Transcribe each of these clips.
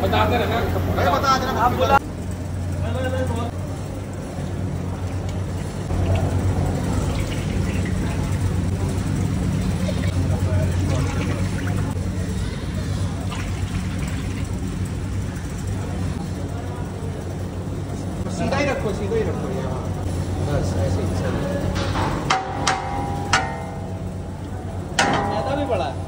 बताते रहना, बता देना आप बोला। सीधा ही रखो, सीधा ही रखो यहाँ, बस ऐसे ही चलो। मैदा भी पड़ा है,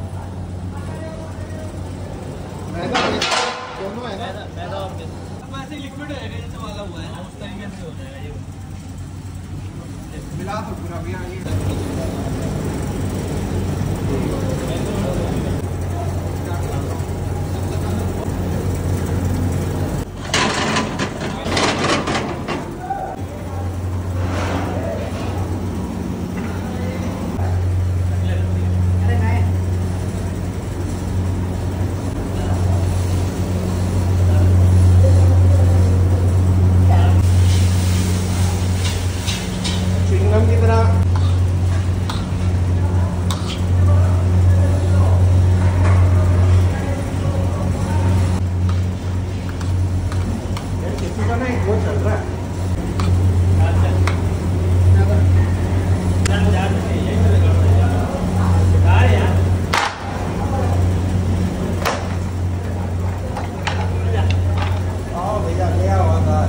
मैदा दोनों है ना, मैदा और वैसे लिक्विड है जैसे वाला हुआ है ना, उस तरीके से हो जाएगा ये। मिला तो पूरा भी की तरह। किसी का नहीं वो चल रहा है, भैया ले आओ आधार।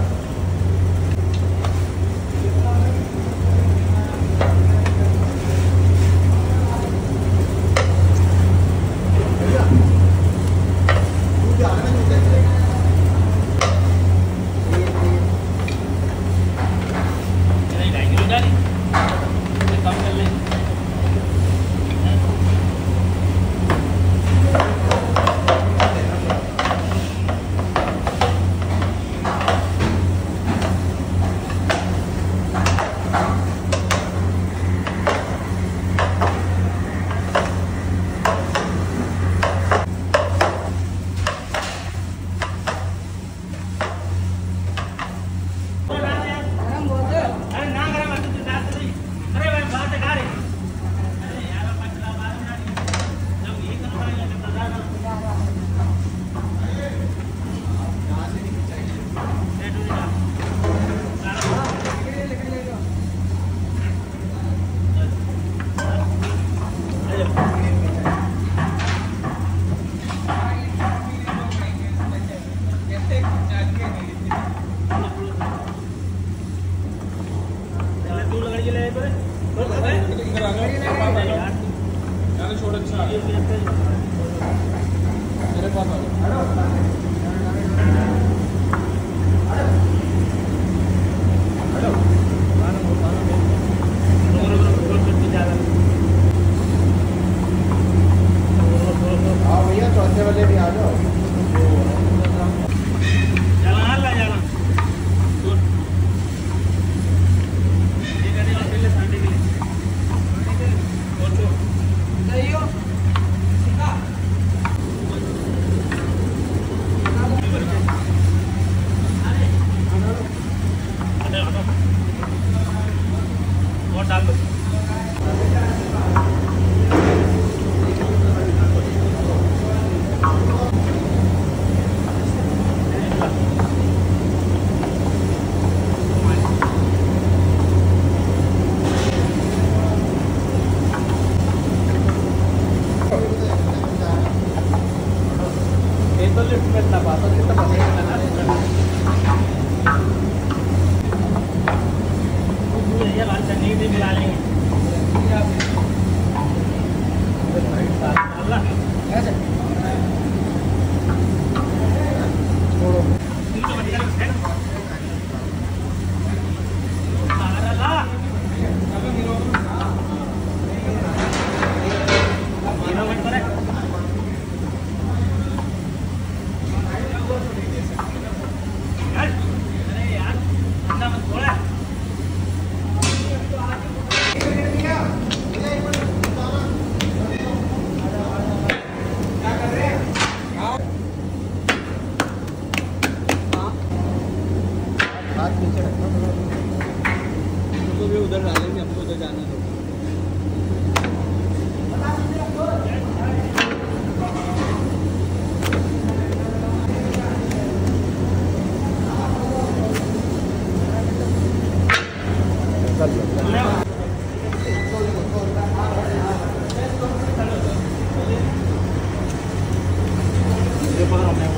मेरे पास हाँ भैया, चौथे वाले भी आ जाओ। डाल दो। तो लिफ्ट में इतना बात है, कितना पता ये बात चटनी भी मिला लेंगे। छोड़ो पेपर हमने